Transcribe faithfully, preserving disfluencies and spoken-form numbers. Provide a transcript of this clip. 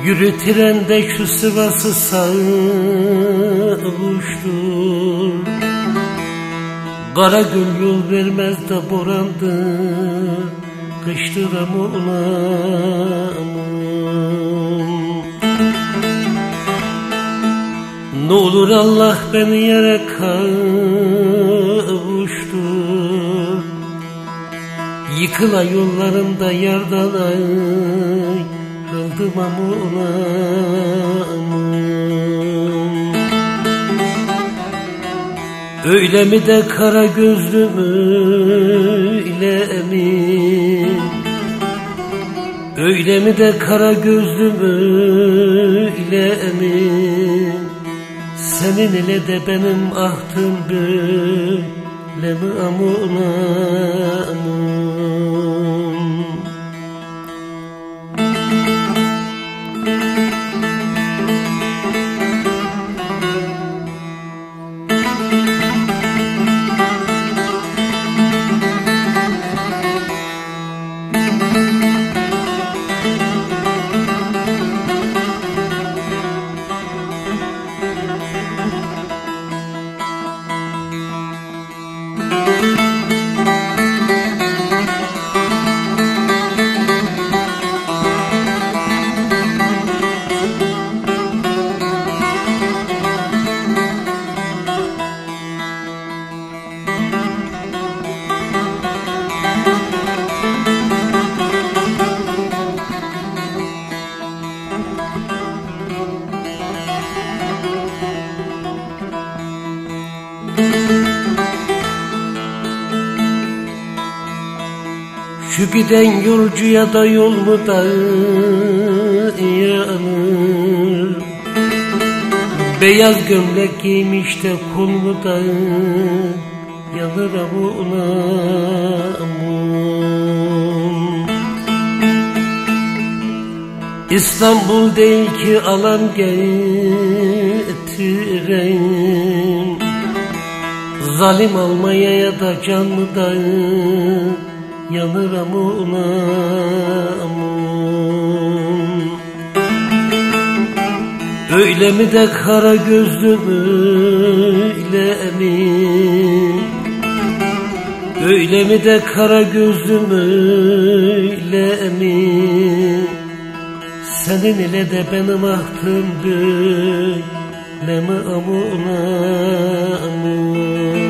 Yürü trende şu Sivas'ı savuştur. Karagül yol vermez de borandır, kıştır ama ulamam. Ne olur Allah beni yere kavuştur. Yıkıla yollarımda yardan ayrıldım ama ulamam. Öyle mi de kara gözlümü ile emin, öyle mi de kara gözlümü ile emin, senin ile de benim ahtım böyle mi amulamam. Şu giden yolcuya da yol mu dayanır? Beyaz gömlek giymiş de kol mu dayanır ama ulamam. İstanbul değil ki alan getiren, zalim Almanya'ya da can mı dayanır ama ulamam. Öyle mi de kara gözlümü ile emin, öyle mi de kara gözlümü ile emin, senin ile de benim ahtım böyle mi ama ulamam.